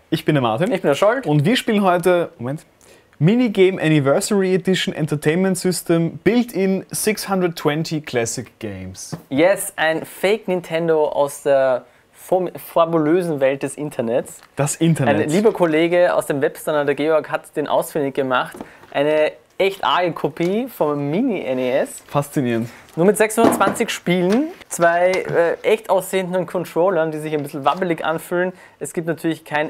Ich bin der Martin. Ich bin der Scholt. Und wir spielen heute, Minigame Anniversary Edition Entertainment System Built-in 620 Classic Games. Yes, ein Fake Nintendo aus der fabulösen Welt des Internets. Das Internet. Ein lieber Kollege aus dem Webstandard, der Georg, hat den ausfindig gemacht. Eine echt arge Kopie vom Mini-NES. Faszinierend. Nur mit 620 Spielen, zwei echt aussehenden Controllern, die sich ein bisschen wabbelig anfühlen. Es gibt natürlich kein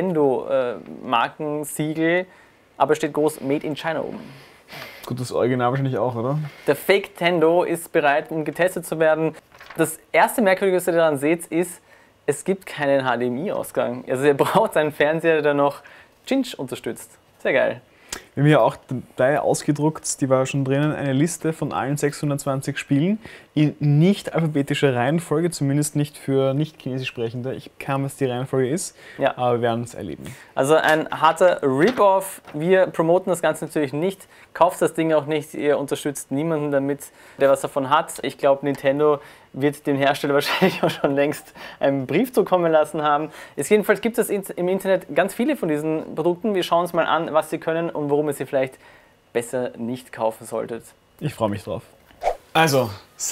Nintendo-Markensiegel, aber steht groß Made in China oben. Gut, das Original wahrscheinlich auch, oder? Der Fake Nintendo ist bereit, um getestet zu werden. Das erste Merkwürdige, was ihr daran seht, ist, es gibt keinen HDMI-Ausgang. Also ihr braucht einen Fernseher, der noch Cinch unterstützt. Sehr geil. Wir haben hier auch dabei ausgedruckt, die war schon drinnen, eine Liste von allen 620 Spielen in nicht alphabetischer Reihenfolge, zumindest nicht für nicht-chinesisch Sprechende. Ich kann, was die Reihenfolge ist, ja. Aber wir werden es erleben. Also ein harter Rip-Off. Wir promoten das Ganze natürlich nicht. Kauft das Ding auch nicht. Ihr unterstützt niemanden damit, der was davon hat. Ich glaube, Nintendo wird dem Hersteller wahrscheinlich auch schon längst einen Brief zukommen lassen haben. Jedenfalls gibt es im Internet ganz viele von diesen Produkten. Wir schauen uns mal an, was sie können und warum ihr sie vielleicht besser nicht kaufen solltet. Ich freue mich drauf. Also,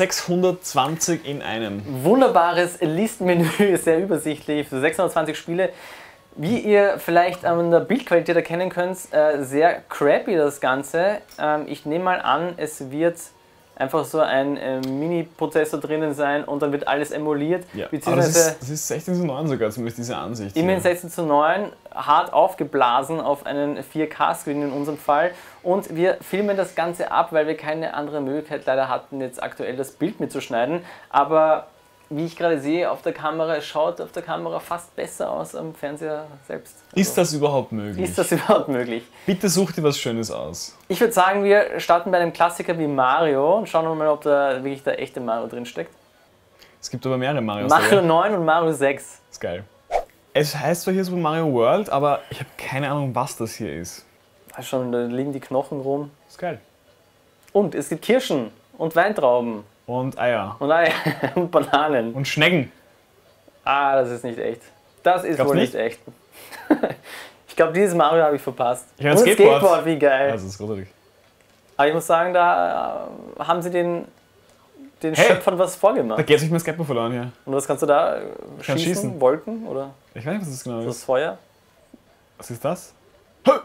620 in einem. Wunderbares Listenmenü, sehr übersichtlich für 620 Spiele. Wie ihr vielleicht an der Bildqualität erkennen könnt, sehr crappy das Ganze. Ich nehme mal an, es wird einfach so ein Mini-Prozessor drinnen sein und dann wird alles emuliert. Ja, aber das ist 16:9 sogar, zumindest diese Ansicht. Immerhin 16:9, hart aufgeblasen auf einen 4K-Screen in unserem Fall. Und wir filmen das Ganze ab, weil wir keine andere Möglichkeit leider hatten, jetzt aktuell das Bild mitzuschneiden. Aber wie ich gerade sehe auf der Kamera, es schaut auf der Kamera fast besser aus am Fernseher selbst. Also, ist das überhaupt möglich? Ist das überhaupt möglich? Bitte such dir was Schönes aus. Ich würde sagen, wir starten bei einem Klassiker wie Mario und schauen mal, ob da wirklich der echte Mario drin steckt. Es gibt aber mehrere Marios. Mario 9 und Mario 6. Ist geil. Es heißt zwar hier Super Mario World, aber ich habe keine Ahnung, was das hier ist. Schon, da liegen die Knochen rum. Ist geil. Und es gibt Kirschen und Weintrauben. Und Eier. Und Eier und Bananen. Und Schnecken. Ah, das ist nicht echt. Das ist Glaubst wohl nicht echt. Ich glaube, dieses Mario habe ich verpasst. Ich habe ein Skateboard. Wie geil. Das ist großartig. Aber ich muss sagen, da haben sie den Schöpfern was vorgemacht. Da geht sich mein Skateboard verloren hier. Und was kannst du da schießen? Wolken? Oder ich weiß nicht, was das genau ist. Das Feuer? Was ist das? Ja,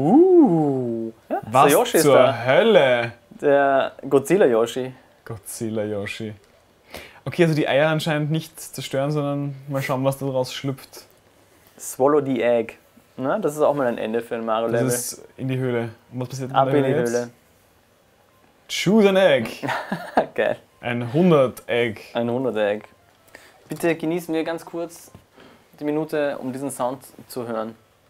was der Yoshi zur ist da. Hölle? Der Godzilla-Yoshi. Godzilla-Yoshi. Okay, also die Eier anscheinend nicht zerstören, sondern mal schauen, was da draus schlüpft. Swallow the Egg. Na, das ist auch mal ein Ende für ein Mario-Level. Das ist in die Höhle. Und was passiert Ab in die jetzt? Höhle. Choose an Egg. Geil. Ein 100-Egg. Ein 100-Egg. Bitte genießen wir ganz kurz die Minute, um diesen Sound zu hören.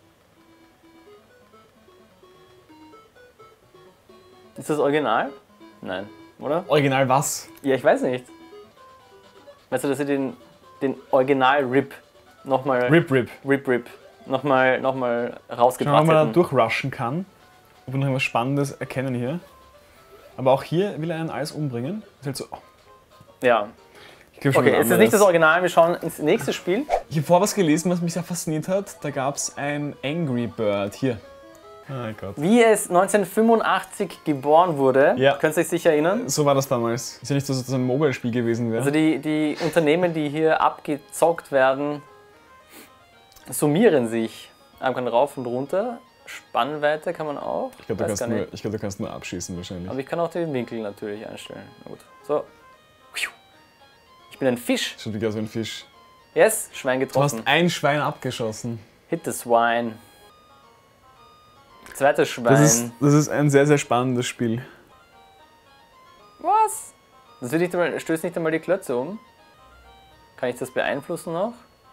Ist das Original? Nein, oder? Original was? Ja, ich weiß nicht. Weißt du, dass sie den Original-Rip nochmal... Rip. Nochmal rausgebracht Schauen wir mal, ob man da hätten. durchrushen kann. Ob wir noch etwas Spannendes erkennen hier. Aber auch hier will er einen alles umbringen. Ist halt so, oh. Ja. Okay, es ist nicht das Original, wir schauen ins nächste Spiel. Ich habe vorher was gelesen, was mich sehr fasziniert hat. Da gab es ein Angry Bird. Hier. Oh mein Gott. Wie es 1985 geboren wurde, Ja. könnt ihr euch sicher erinnern? So war das damals. Ist ja nicht so, dass das ein Mobile-Spiel gewesen wäre. Also die Unternehmen, die hier abgezockt werden, summieren sich. Man kann rauf und runter. Spannweite kann man auch. Ich glaube, du kannst nur abschießen wahrscheinlich. Aber ich kann auch den Winkel natürlich einstellen. Na gut. So. Ich bin ein Fisch. Schaut wirklich aus wie ein Fisch. Yes, Schwein Du getroffen. hast ein Schwein abgeschossen. Hit the swine. Zweites Schwein. Das ist ein sehr, sehr spannendes Spiel. Was? Das wird nicht einmal, stößt nicht einmal die Klötze um. Kann ich das beeinflussen noch?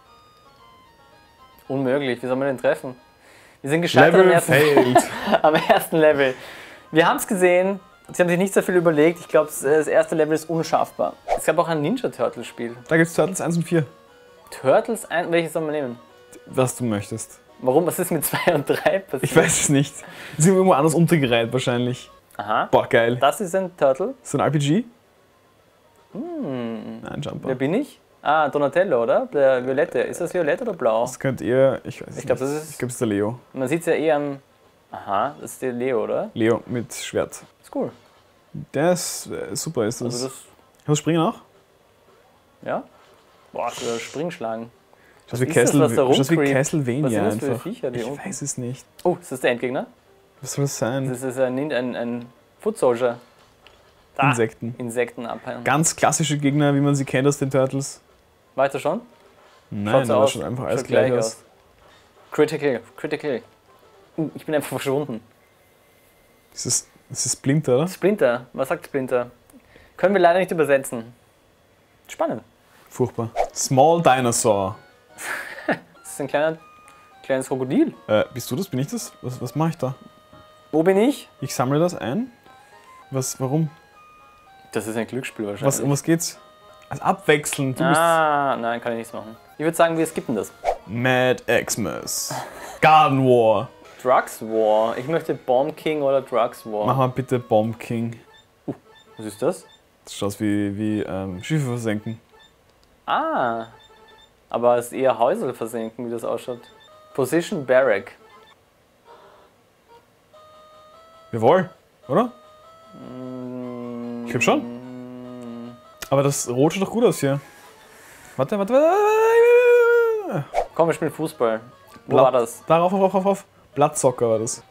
Unmöglich, wie soll man den treffen? Wir sind gescheitert am ersten Level. Wir haben es gesehen, sie haben sich nicht so viel überlegt. Ich glaube, das erste Level ist unschaffbar. Es gab auch ein Ninja Turtles Spiel. Da gibt es Turtles 1 und 4. Turtles 1, welches soll man nehmen? Was du möchtest. Warum? Was ist mit 2 und 3 passiert? Ich weiß es nicht. Sie sind irgendwo anders untergereiht wahrscheinlich. Aha. Boah, geil. Das ist ein Turtle. Ist das ein RPG? Nein, Jumper. Wer bin ich? Ah, Donatello, oder? Der Violette. Ist das Violett oder blau? Das könnt ihr, ich weiß Ich glaube, nicht. das ist. Ich glaube, es ist der Leo. Man sieht es ja eh am. Aha, das ist der Leo, oder? Leo mit Schwert. Ist cool. Der ist super, ist das. Also das. Hast du Springen auch? Ja? Boah, so Springschlagen. Schaut wie ist das, was da rumcreept? Castlevania Was sind das für einfach. Viecher, die Ich unten- weiß es nicht. Oh, ist das der Endgegner? Was soll das sein? Das ist ein Foot Soldier. Da. Insekten. Insekten abhängen. Ganz klassische Gegner, wie man sie kennt aus den Turtles. Weiter schon? Nein, so das aus. schaut einfach alles Schaut gleich gleich aus. Critical. Ich bin einfach verschwunden. Das ist Splinter, oder? Splinter, was sagt Splinter? Können wir leider nicht übersetzen. Spannend. Furchtbar. Small Dinosaur. Das ist ein kleines Krokodil. Bist du das? Bin ich das? Was mache ich da? Wo bin ich? Ich sammle das ein. Warum? Das ist ein Glücksspiel wahrscheinlich. Um was geht's? Also abwechselnd. Du bist Nein, kann ich nichts machen. Ich würde sagen, wir skippen das. Mad Xmas. Garden War. Drugs War. Ich möchte Bomb King oder Drugs War. Mach mal bitte Bomb King. Was ist das? Das schaut wie Schiffe versenken. Ah. Aber es ist eher Häuser versenken, wie das ausschaut. Position Barrack. Jawohl, oder? Ich glaube schon. Aber das Rot schaut doch gut aus hier. Warte. Komm, wir spielen Fußball. Wo war das? Darauf, auf. Blattsocker war das.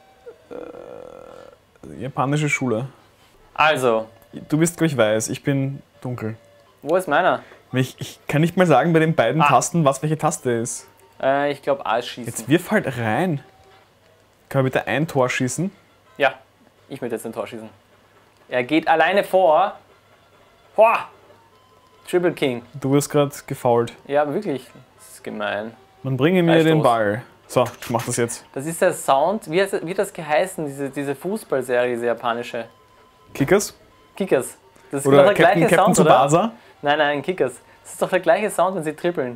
Japanische Schule. Also, Du bist, glaube ich, weiß. Ich bin dunkel. wo ist meiner? Ich kann nicht mal sagen bei den beiden Tasten, was welche Taste ist. Ich glaube Eisschießen. Jetzt wirf halt rein. Kann man bitte ein Tor schießen? Ja, ich möchte jetzt ein Tor schießen. Er geht alleine vor. Boah! Triple King. Du wirst gerade gefoult. Ja, aber wirklich. Das ist gemein. Man bringe mir Freistoß. den Ball. So, ich mach das jetzt. Das ist der Sound. Wie hat das geheißen, diese Fußballserie, diese japanische? Kickers? Kickers. Das ist Oder doch der Captain gleiche Sound, oder? Tsubasa? Nein, Kickers. Das ist doch der gleiche Sound, wenn sie trippeln.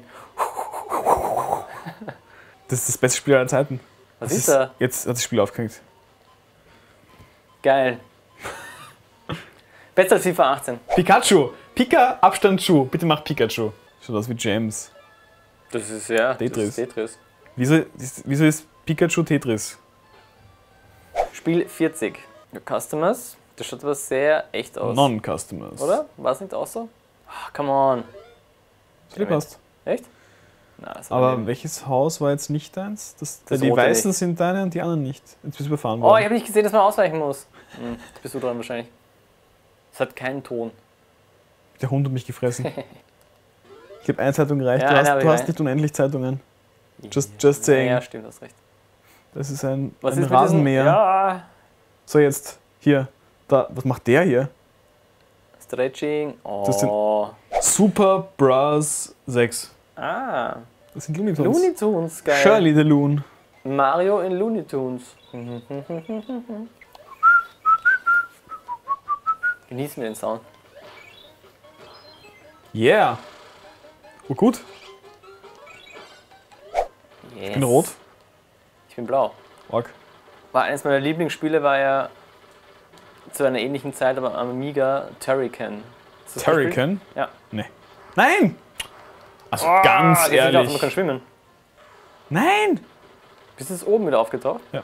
Das ist das beste Spiel aller Zeiten. Was ist da? Jetzt hat das Spiel aufgehängt. Geil. Besser als FIFA 18. Pikachu! Pika, Abstand Schuh. Bitte mach Pikachu. Schaut aus wie James. Das ist ja Tetris. Tetris. Wieso ist Pikachu Tetris? Spiel 40. Customers. Das schaut aber sehr echt aus. Non-Customers. Oder? War es nicht auch so? Ah, come on. Das Lieb passt. Echt? Na, das war Aber daneben. welches Haus war jetzt nicht deins? Das Die rote Weißen nicht. sind deine und die anderen nicht. Jetzt bist du überfahren Oh, worden. ich habe nicht gesehen, dass man ausweichen muss. Jetzt bist du dran wahrscheinlich. Es hat keinen Ton. Der Hund hat mich gefressen. Ich habe eine Zeitung gereicht. Ja, du eine habe ich hast rein. nicht unendlich Zeitungen. Just saying. Ja, stimmt, hast recht. Das ist ein Was ist mit Rasenmäher. diesem- Ja, So, jetzt. Hier. Da. Was macht der hier? Stretching. Das sind- Oh. Super Bros 6. Ah. Das sind Looney Tunes. Looney Tunes, geil. Shirley the Loon. Mario in Looney Tunes. Genießen wir den Sound. Yeah. Oh, gut. Yes. Ich bin rot. Ich bin blau. Org. War eines meiner Lieblingsspiele, war ja zu einer ähnlichen Zeit, aber am Amiga, Turrican. Hast du das gespielt? Turrican? Ja. Nee. Nein! Also Ah, ganz jetzt sind wir auf, ehrlich. man kann schwimmen. Nein! Bist du jetzt oben wieder aufgetaucht? Ja.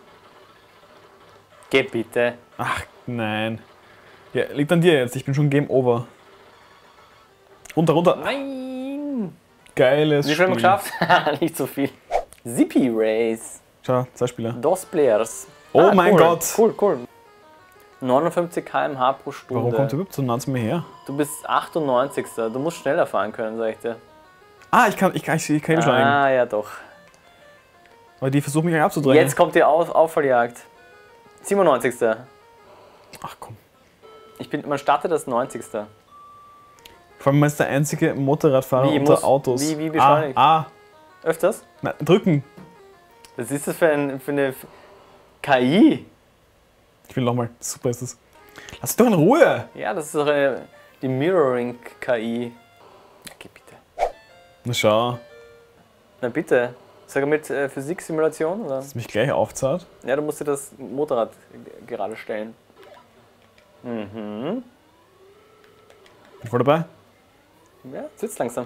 Geh bitte. Ach, nein. Ja, liegt an dir jetzt. Ich bin schon Game Over. Runter. Nein! Geiles Wie viel haben wir Spiel. geschafft? Nicht so viel. Zippy Race. Schau, 2 Spieler. Dos Players. Oh mein cool. Gott. Cool. 59 km/h pro Stunde. Warum kommt der überhaupt so nah zu mir her? Du bist 98. Du musst schneller fahren können, sag ich dir. Ah, ich kann beschleunigen. Ah, ja doch. Aber die versuchen mich gleich abzudrängen. Jetzt kommt die Auffahrjagd. 97. Ach komm. Man startet als 90. Vor allem, man ist der einzige Motorradfahrer Wie unter muss- Autos. wie beschleunigt? Öfters? Nein, drücken. Was ist das für eine KI? Ich will nochmal. Super ist das. Lass doch in Ruhe. Ja, das ist doch die Mirroring-KI. Ja, geh bitte. Na schau, Na bitte. Sag mit Physiksimulation, oder? dass mich gleich aufzahlt. Ja, du musst dir das Motorrad gerade stellen. Mhm. Bin voll dabei. Ja, sitzt langsam.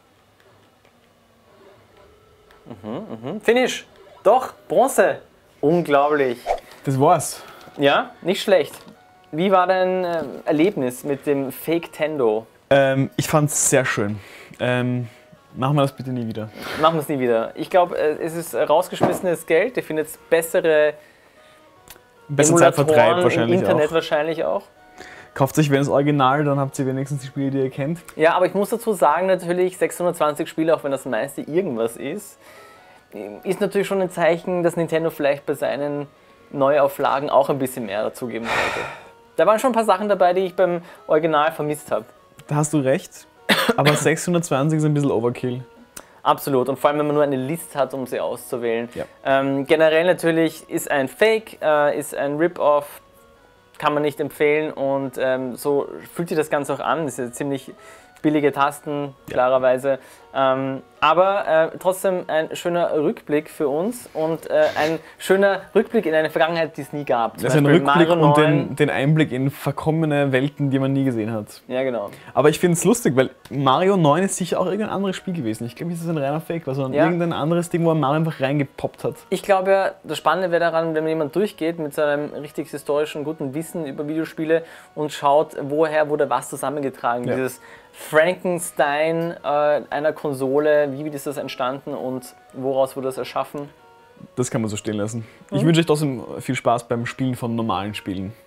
Finish. Doch, Bronze. Unglaublich. Das war's. Ja, nicht schlecht. Wie war dein Erlebnis mit dem Fake Tendo? Ich fand's sehr schön. Machen wir das bitte nie wieder. Machen wir es nie wieder. Ich glaube, es ist rausgeschmissenes Geld. Ihr findet bessere Zeitvertreib im wahrscheinlich Internet auch. wahrscheinlich auch. Kauft euch, wenn es Original, dann habt ihr wenigstens die Spiele, die ihr kennt. Ja, aber ich muss dazu sagen, natürlich 620 Spiele, auch wenn das meiste irgendwas ist natürlich schon ein Zeichen, dass Nintendo vielleicht bei seinen Neuauflagen auch ein bisschen mehr dazugeben sollte. Da waren schon ein paar Sachen dabei, die ich beim Original vermisst habe. Da hast du recht, aber 620 ist ein bisschen Overkill. Absolut, und vor allem, wenn man nur eine Liste hat, um sie auszuwählen. Ja. Generell natürlich ist ein Fake, ist ein Rip-Off, kann man nicht empfehlen, und so fühlt sich das Ganze auch an. Das ist ja ziemlich billige Tasten, klarerweise. Aber trotzdem ein schöner Rückblick für uns und ein schöner Rückblick in eine Vergangenheit, die es nie gab. Das ist ein Rückblick und den Einblick in verkommene Welten, die man nie gesehen hat. Ja, genau. Aber ich finde es lustig, weil Mario 9 ist sicher auch irgendein anderes Spiel gewesen. Ich glaube nicht, dass es ein reiner Fake war, sondern irgendein anderes Ding, wo Mario einfach reingepoppt hat. Ich glaube ja, das Spannende wäre daran, wenn jemand durchgeht mit seinem richtig historischen, guten Wissen über Videospiele und schaut, woher wurde was zusammengetragen. Ja. Dieses Frankenstein einer Konsole, wie ist das entstanden und woraus wurde das erschaffen? Das kann man so stehen lassen. Ich wünsche euch trotzdem viel Spaß beim Spielen von normalen Spielen.